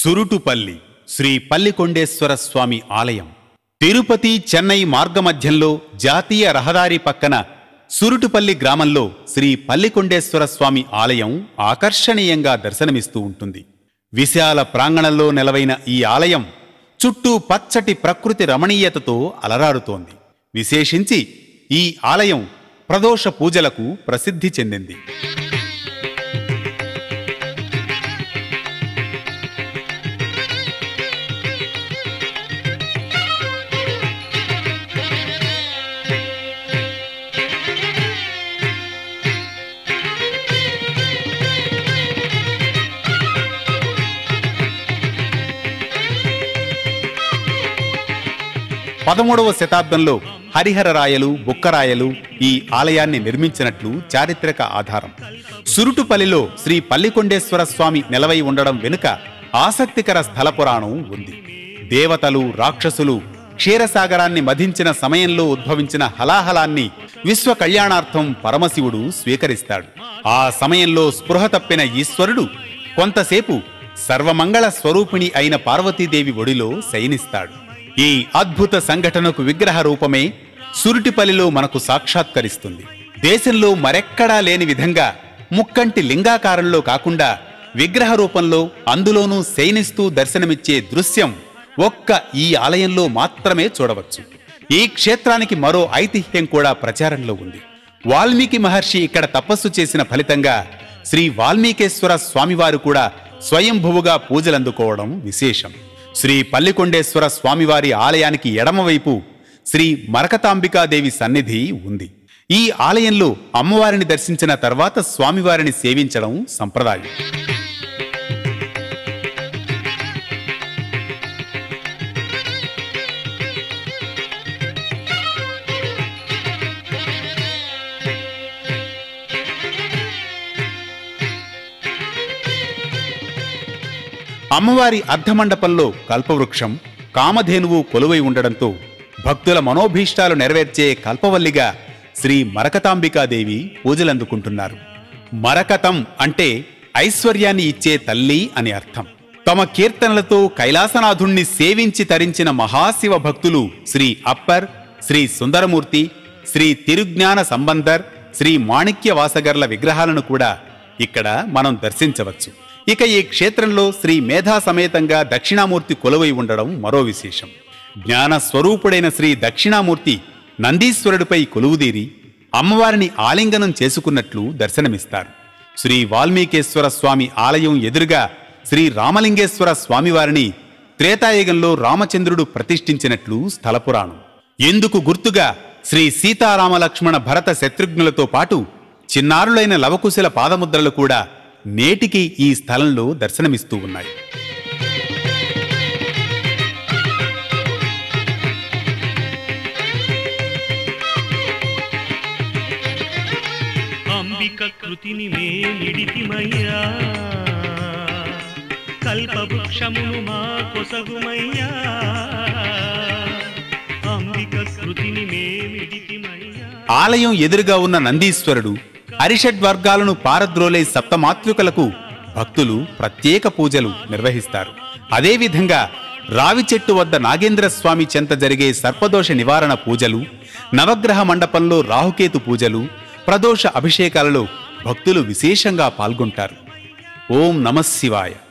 సురుటుపల్లి శ్రీ పల్లికొండేశ్వర స్వామి ఆలయం తిరుపతి చెన్నై మార్గమధ్యంలో జాతీయ రహదారి పక్కన సురుటుపల్లి గ్రామంలో శ్రీ పల్లికొండేశ్వర స్వామి ఆలయం ఆకర్షణీయంగా దర్శనమిస్తూ ఉంటుంది. విశాల ప్రాంగణంలో నెలవైన ఈ ఆలయం చుట్టూ పచ్చటి ప్రకృతి రమణీయతతో అలరారుతోంది. విశేషించి ఈ ఆలయం ప్రదోష పూజలకు ప్రసిద్ధి చెందింది. పదమూడవ శతాబ్దంలో హరిహరరాయలు బుక్కరాయలు ఈ ఆలయాన్ని నిర్మించినట్లు చారిత్రక ఆధారం. సురుటుపల్లిలో శ్రీ పల్లికొండేశ్వర స్వామి నెలవై ఉండడం వెనుక ఆసక్తికర స్థల పురాణం ఉంది. దేవతలు రాక్షసులు క్షీరసాగరాన్ని మధించిన సమయంలో ఉద్భవించిన హలాహలాన్ని విశ్వ కళ్యాణార్థం పరమశివుడు స్వీకరిస్తాడు. ఆ సమయంలో స్పృహ తప్పిన ఈశ్వరుడు కొంతసేపు సర్వమంగళ స్వరూపిణి అయిన పార్వతీదేవి ఒడిలో శయనిస్తాడు. ఈ అద్భుత సంఘటనకు విగ్రహ రూపమే సురుటిపల్లిలో మనకు సాక్షాత్కరిస్తుంది. దేశంలో మరెక్కడా లేని విధంగా ముక్కంటి లింగాకారంలో కాకుండా విగ్రహ రూపంలో అందులోనూ శయనిస్తూ దర్శనమిచ్చే దృశ్యం ఒక్క ఈ ఆలయంలో మాత్రమే చూడవచ్చు. ఈ క్షేత్రానికి మరో ఐతిహ్యం కూడా ప్రచారంలో ఉంది. వాల్మీకి మహర్షి ఇక్కడ తపస్సు చేసిన ఫలితంగా శ్రీ వాల్మీకేశ్వర స్వామివారు కూడా స్వయంభువుగా పూజలందుకోవడం విశేషం. శ్రీ పల్లికొండేశ్వర స్వామివారి ఆలయానికి ఎడమవైపు శ్రీ మరకతాంబికాదేవి సన్నిధి ఉంది. ఈ ఆలయంలో అమ్మవారిని దర్శించిన తర్వాత స్వామివారిని సేవించడం సంప్రదాయం. అమ్మవారి అర్ధమండపంలో కల్పవృక్షం కామధేనువు కొలువై ఉండడంతో భక్తుల మనోభీష్టాలు నెరవేర్చే కల్పవల్లిగా శ్రీ మరకతాంబికాదేవి పూజలందుకుంటున్నారు. మరకతం అంటే ఐశ్వర్యాన్ని ఇచ్చే తల్లి అని అర్థం. తమ కీర్తనలతో కైలాసనాథుణ్ణి సేవించి తరించిన మహాశివ భక్తులు శ్రీ అప్పర్, శ్రీ సుందరమూర్తి, శ్రీ తిరుజ్ఞాన సంబంధర్, శ్రీ మాణిక్యవాసగర్ల విగ్రహాలను కూడా ఇక్కడ మనం దర్శించవచ్చు. ఇక ఈ క్షేత్రంలో శ్రీ మేధా సమేతంగా దక్షిణామూర్తి కొలువై ఉండడం మరో విశేషం. జ్ఞాన స్వరూపుడైన శ్రీ దక్షిణామూర్తి నందీశ్వరుడిపై కొలువుదీరి అమ్మవారిని ఆలింగనం చేసుకున్నట్లు దర్శనమిస్తారు. శ్రీ వాల్మీకేశ్వర స్వామి ఆలయం ఎదురుగా శ్రీ రామలింగేశ్వర స్వామివారిని త్రేతాయుగంలో రామచంద్రుడు ప్రతిష్ఠించినట్లు స్థలపురాణం. ఎందుకు గుర్తుగా శ్రీ సీతారామలక్ష్మణ భరత శత్రుఘ్నులతో పాటు చిన్నారులైన లవకుశల పాదముద్రలు కూడా నేటికి ఈ స్థలంలో దర్శనమిస్తూ ఉన్నాయి. అంబిక కృతిని మేలిడితిమయ్యా, కల్పవృక్షమును మా కొసగుమయ్యా, అంబిక కృతిని మేలిడితిమయ్యా. ఆలయం ఎదురుగా ఉన్న నందీశ్వరుడు అరిషడ్వర్గాలను పారద్రోలే సప్తమాతృకలకు భక్తులు ప్రత్యేక పూజలు నిర్వహిస్తారు. అదేవిధంగా రావి చెట్టు వద్ద నాగేంద్ర స్వామి చెంత జరిగే సర్పదోష నివారణ పూజలు, నవగ్రహ మండపంలో రాహుకేతు పూజలు, ప్రదోష అభిషేకాలలో భక్తులు విశేషంగా పాల్గొంటారు. ఓం నమః శివాయ.